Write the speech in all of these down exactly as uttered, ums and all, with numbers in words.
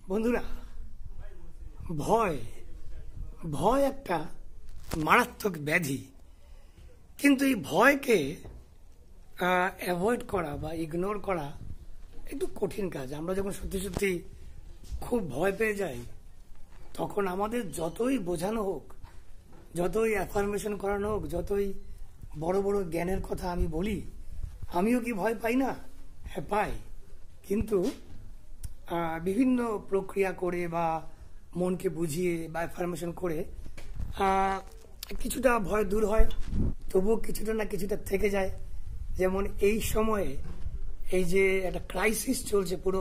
বন্ধুরা, ভয় ভয় একটা মারাত্মক ব্যাধি। কিন্তু এই ভয়কে অ্যাভয়েড করা বা ইগনোর করা একটু কঠিন কাজ। আমরা যখন সত্যি সত্যি খুব ভয় পেয়ে যাই, তখন আমাদের যতই বোঝানো হোক, যতই অ্যাফার্মেশন করানো হোক, যতই বড় বড় জ্ঞানের কথা আমি বলি, আমিও কি ভয় পাই না? হ্যাঁ, পাই। কিন্তু বিভিন্ন প্রক্রিয়া করে বা মনকে বুঝিয়ে বা অ্যাফার্মেশন করে কিছুটা ভয় দূর হয়, তবুও কিছুটা না কিছুটা থেকে যায়। যেমন এই সময়ে এই যে একটা ক্রাইসিস চলছে পুরো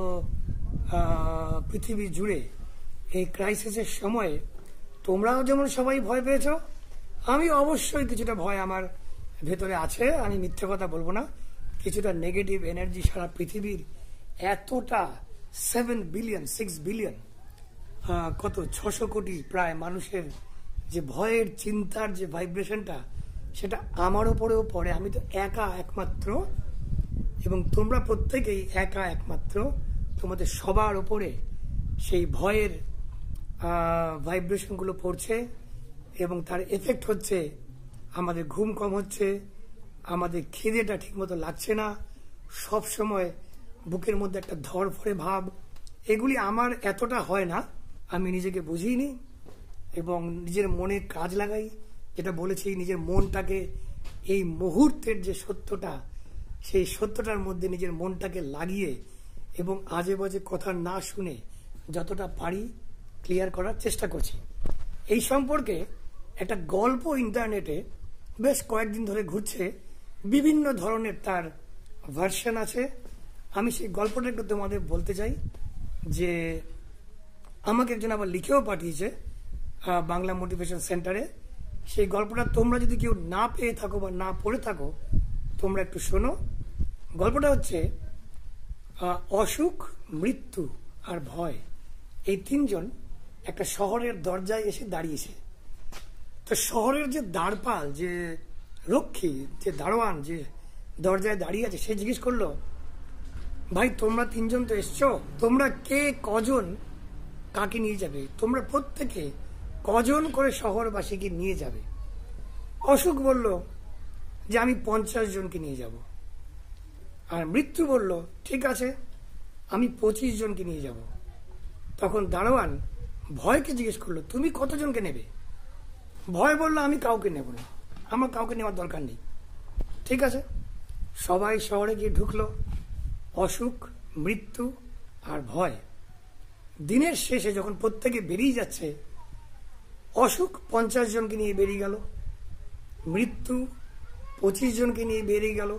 পৃথিবী জুড়ে, এই ক্রাইসিসের সময়ে তোমরাও যেমন সবাই ভয় পেয়েছ, আমি অবশ্যই কিছুটা ভয় আমার ভেতরে আছে, আমি মিথ্যে কথা বলবো না। কিছুটা নেগেটিভ এনার্জি সারা পৃথিবীর এতটা সেভেন বিলিয়ন সিক্স বিলিয়ন কত ছশো কোটি প্রায় মানুষের যে ভয়ের চিন্তার যে ভাইব্রেশনটা, সেটা আমার ওপরেও পড়ে। আমি তো একা একমাত্র, এবং তোমরা প্রত্যেকেই একা একমাত্র। তোমাদের সবার ওপরে সেই ভয়ের ভাইব্রেশনগুলো পড়ছে, এবং তার এফেক্ট হচ্ছে আমাদের ঘুম কম হচ্ছে, আমাদের খিদেটা ঠিকমতো লাগছে না, সব সময় বুকের মধ্যে একটা ধরফরে ভাব। এগুলি আমার এতটা হয় না, আমি নিজেকে বুঝিয়ে নিই এবং নিজের মনে কাজ লাগাই। যেটা বলেছি, নিজের মনটাকে এই মুহূর্তের যে সত্যটা, সেই সত্যটার মধ্যে নিজের মনটাকে লাগিয়ে এবং আজে বাজে কথা না শুনে যতটা পারি ক্লিয়ার করার চেষ্টা করছি। এই সম্পর্কে একটা গল্প ইন্টারনেটে বেশ কয়েকদিন ধরে ঘুরছে, বিভিন্ন ধরনের তার ভার্সন আছে। আমি সেই গল্পটা একটু তোমাদের বলতে চাই। যে আমাকে একজন আবার লিখেও পাঠিয়েছে বাংলা মোটিভেশন সেন্টারে। সেই গল্পটা তোমরা যদি কেউ না পেয়ে থাকো বা না পড়ে থাকো, তোমরা একটু শোনো। গল্পটা হচ্ছে অসুখ, মৃত্যু আর ভয়, এই তিনজন একটা শহরের দরজায় এসে দাঁড়িয়েছে। তো শহরের যে দ্বারপাল, যে রক্ষী, যে দারোয়ান, যে দরজায় দাঁড়িয়ে আছে, সে জিজ্ঞেস করলো, ভাই তোমরা তিনজন তো এসছো, তোমরা কে কজন কাকে নিয়ে যাবে? তোমরা প্রত্যেকে কজন করে শহরবাসীকে নিয়ে যাবে? অসুখ বলল যে আমি পঞ্চাশ জনকে নিয়ে যাব। আর মৃত্যু বলল, ঠিক আছে, আমি পঁচিশ জনকে নিয়ে যাব। তখন দারোয়ান ভয়কে জিজ্ঞেস করলো, তুমি কতজনকে নেবে? ভয় বলল, আমি কাউকে নেব না, আমার কাউকে নেওয়ার দরকার নেই। ঠিক আছে, সবাই শহরে গিয়ে ঢুকলো। অসুখ, মৃত্যু আর ভয়। দিনের শেষে যখন প্রত্যেকে বেরিয়ে যাচ্ছে, অসুখ পঞ্চাশ জনকে নিয়ে বেরিয়ে গেল, মৃত্যু পঁচিশ জনকে নিয়ে বেরিয়ে গেল,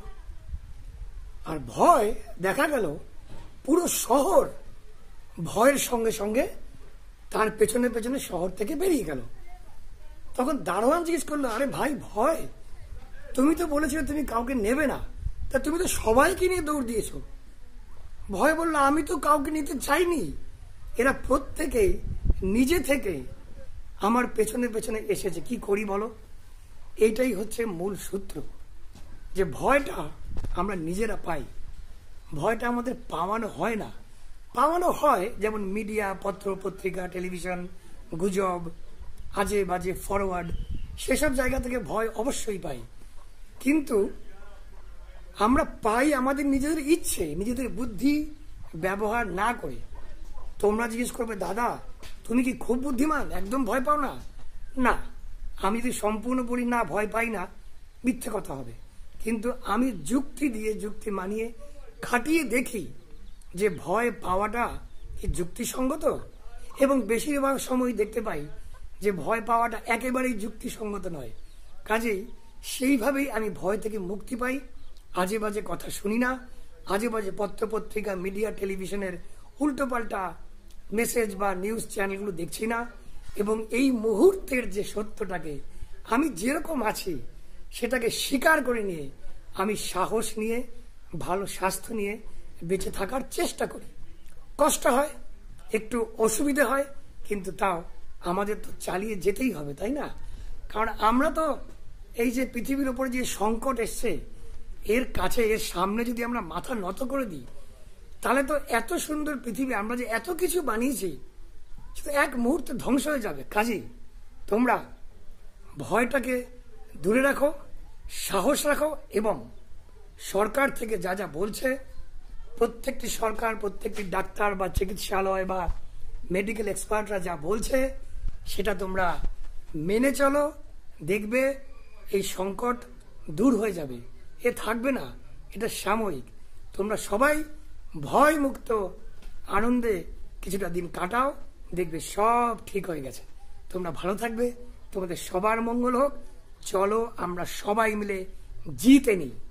আর ভয় দেখা গেল পুরো শহর ভয়ের সঙ্গে সঙ্গে তার পেছনে পেছনে শহর থেকে বেরিয়ে গেল। তখন দারোয়ান জিজ্ঞেস করলো, আরে ভাই ভয়, তুমি তো বলেছিলে তুমি কাউকে নেবে না, তা তুমি তো সবাইকে নিয়ে দৌড় দিয়েছো। ভয় বলল, আমি তো কাউকে নিতে চাইনি, এরা প্রত্যেকেই নিজে থেকে আমার পেছনে পেছনে এসেছে, কি করি বলো? এইটাই হচ্ছে মূল সূত্র, যে ভয়টা আমরা নিজেরা পাই। ভয়টা আমাদের পাওয়ানো হয় না। পাওয়ানো হয় যেমন মিডিয়া, পত্র পত্রিকা, টেলিভিশন, গুজব, আজে বাজে ফরওয়ার্ড, সেসব জায়গা থেকে ভয় অবশ্যই পাই। কিন্তু আমরা পাই আমাদের নিজেদের ইচ্ছে, নিজেদের বুদ্ধি ব্যবহার না করে। তোমরা জিজ্ঞেস করবে, দাদা তুমি কি খুব বুদ্ধিমান, একদম ভয় পাও না? না, আমি যদি সম্পূর্ণ বলি না ভয় পাই না, মিথ্যে কথা হবে। কিন্তু আমি যুক্তি দিয়ে, যুক্তি মানিয়ে খাটিয়ে দেখি যে ভয় পাওয়াটা কি যুক্তিসঙ্গত, এবং বেশিরভাগ সময় দেখতে পাই যে ভয় পাওয়াটা একেবারেই যুক্তিসঙ্গত নয়। কাজেই সেইভাবেই আমি ভয় থেকে মুক্তি পাই। আজে বাজে কথা শুনি না, আজে বাজে পত্রপত্রিকা, মিডিয়া, টেলিভিশনের উল্টোপাল্টা মেসেজ বা নিউজ চ্যানেলগুলো দেখছি না, এবং এই মুহূর্তের যে সত্যটাকে আমি যেরকম আছি সেটাকে স্বীকার করে নিয়ে আমি সাহস নিয়ে, ভালো স্বাস্থ্য নিয়ে বেঁচে থাকার চেষ্টা করি। কষ্ট হয়, একটু অসুবিধে হয়, কিন্তু তাও আমাদের তো চালিয়ে যেতেই হবে, তাই না? কারণ আমরা তো এই যে পৃথিবীর উপরে যে সংকট এসছে, এর কাছে, এর সামনে যদি আমরা মাথা নত করে দিই, তাহলে তো এত সুন্দর পৃথিবী আমরা যে এত কিছু বানিয়েছি সেটা এক মুহূর্তে ধ্বংস হয়ে যাবে। কাজেই তোমরা ভয়টাকে দূরে রাখো, সাহস রাখো, এবং সরকার থেকে যা যা বলছে, প্রত্যেকটি সরকার, প্রত্যেকটি ডাক্তার বা চিকিৎসালয় বা মেডিকেল এক্সপার্টরা যা বলছে সেটা তোমরা মেনে চলো। দেখবে এই সংকট দূর হয়ে যাবে, এ থাকবে না, এটা সাময়িক। তোমরা সবাই ভয় মুক্ত আনন্দে কিছুটা দিন কাটাও, দেখবে সব ঠিক হয়ে গেছে। তোমরা ভালো থাকবে, তোমাদের সবার মঙ্গল হোক। চলো আমরা সবাই মিলে জিতে নিই।